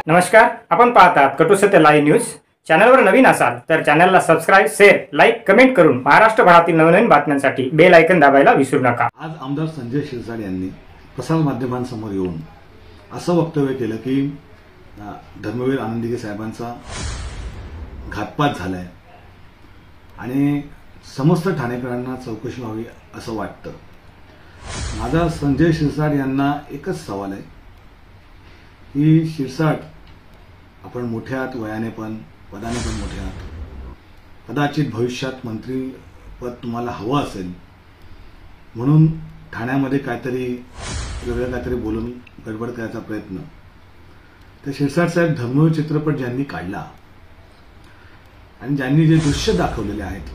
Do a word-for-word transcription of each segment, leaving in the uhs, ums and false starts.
नमस्कार, आपण पाहतात कटू सत्य लाईव्ह न्यूज। चॅनलवर नवीन असाल तर चॅनलला सबस्क्राइब, शेअर, लाईक, कमेंट करून महाराष्ट्रभरातील नवनवीन बातम्यांसाठी बेल आयकॉन दाबायला विसरू नका। आज आमदार संजय शिरसाट यांनी प्रसार माध्यमांसमोर येऊन असं वक्तव्य केलं की धर्मवीर आनंदीगे साहेबांचा घातपात झालाय आणि समस्त ठाणेकरांना चौकशी व्हावी असं वाटतं। माझा संजय शिरसाट यांना एकच सवाल आहे की शिरसाट, आपण मोठे आहात वयाने पण, पदाने पण मोठे आहात। कदाचित भविष्यात मंत्री पद तुम्हाला हवं असेल म्हणून ठाण्यामध्ये काहीतरी वेगळं काहीतरी बोलून गडबड करायचा प्रयत्न। तर शिरसाट साहेब, धर्मवीर चित्रपट ज्यांनी काढला आणि ज्यांनी जे दृश्य दाखवलेले आहेत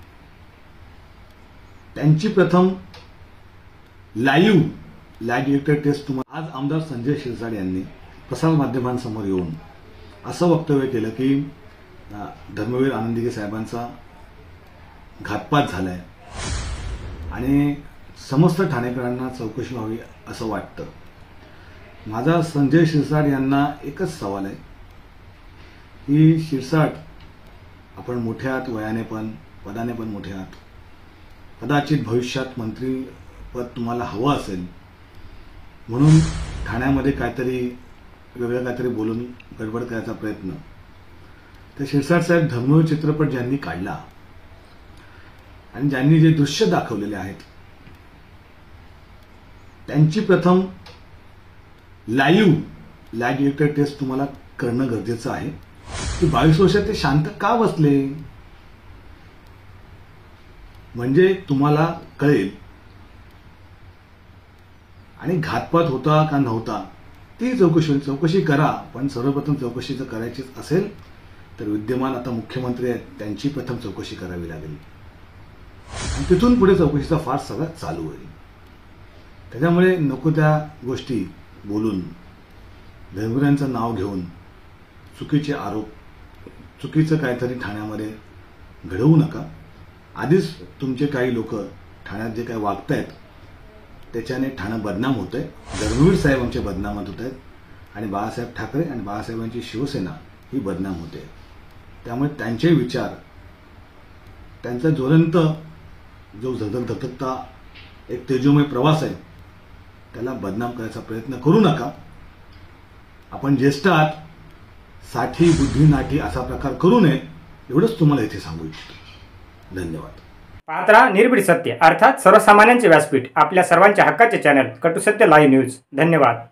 त्यांची प्रथम लाईव्ह लॅग डिटेक्टर टेस्ट तुम्हाला। आज आमदार संजय शिरसाट यांनी प्रसार माध्यमांसमोर येऊन असं वक्तव्य केलं की धर्मवीर आनंदीगे साहेबांचा घातपात झालाय आणि समस्त ठाणेकरांना चौकशी व्हावी असं वाटतं। माझा संजय शिरसाट यांना एकच सवाल आहे की शिरसाट, आपण मोठे आहात वयाने पण, पदाने पण मोठे आहात। कदाचित भविष्यात मंत्री पद तुम्हाला हवं असेल म्हणून ठाण्यामध्ये काहीतरी वेगळं काहीतरी बोलून गडबड करायचा प्रयत्न। तर शिरसाट साहेब, धर्मवीर चित्रपट ज्यांनी काढला आणि ज्यांनी जे दृश्य दाखवलेले आहेत त्यांची प्रथम लाईव्ह लॅग डिटेक्टर टेस्ट तुम्हाला करणं गरजेचं आहे की बावीस वर्षात ते शांत का बसले, म्हणजे तुम्हाला कळेल। आणि घातपात होता का नव्हता ती चौकशी चौकशी करा, पण सर्वप्रथम चौकशी जर करायची असेल तर विद्यमान आता मुख्यमंत्री आहेत त्यांची प्रथम चौकशी करावी लागेल आणि तिथून पुढे चौकशीचा फार सगळा चालू होईल। त्याच्यामुळे नको त्या गोष्टी बोलून धर्मवीरांचं नाव घेऊन चुकीचे आरोप, चुकीचं काहीतरी ठाण्यामध्ये घडवू नका। आधीच तुमचे काही लोक ठाण्यात जे काही वागतायत त्याच्याने ठाणं बदनाम होतंय। धर्मवीर साहेब आमचे बदनामात होत आहेत आणि बाळासाहेब ठाकरे आणि बाळासाहेबांची शिवसेना ही बदनाम होते। त्यामुळे त्यांचे विचार, त्यांचा ज्वलंत जो धगधग धगधगता एक तेजोमय प्रवास आहे त्याला बदनाम करायचा प्रयत्न करू नका। आपण ज्येष्ठ आहात, साठी बुद्धी नाठी असा प्रकार करू नये एवढंच तुम्हाला इथे सांगू इच्छितो। धन्यवाद। पाहत रहा निर्भीड सत्य, अर्थात सर्वसामान्यांचे व्यासपीठ, आपल्या सर्वांच्या हक्काचे चॅनल कटू सत्य लाईव्ह न्यूज। धन्यवाद।